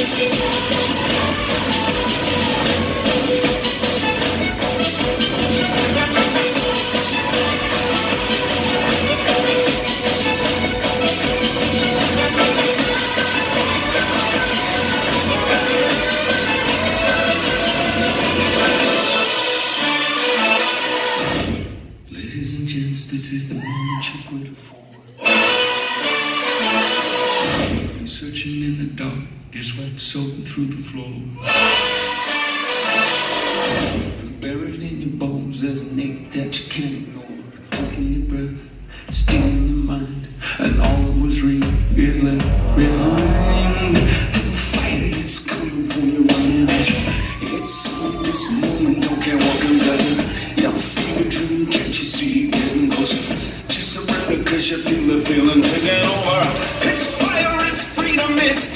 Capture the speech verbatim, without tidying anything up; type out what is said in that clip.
This is the moment you've waited for. Been searching in the dark, your sweat soaking through the floor. Been buried in your bones, there's an ache that you can't ignore. Taking your breath, stealing your mind, and all that was real is left behind. The fire that's coming from your mind, it's on this moment, don't care what can gather. Your fever dream, can't you see? Just surrender, cause you feel the feeling taking over. It's fire, it's freedom, it's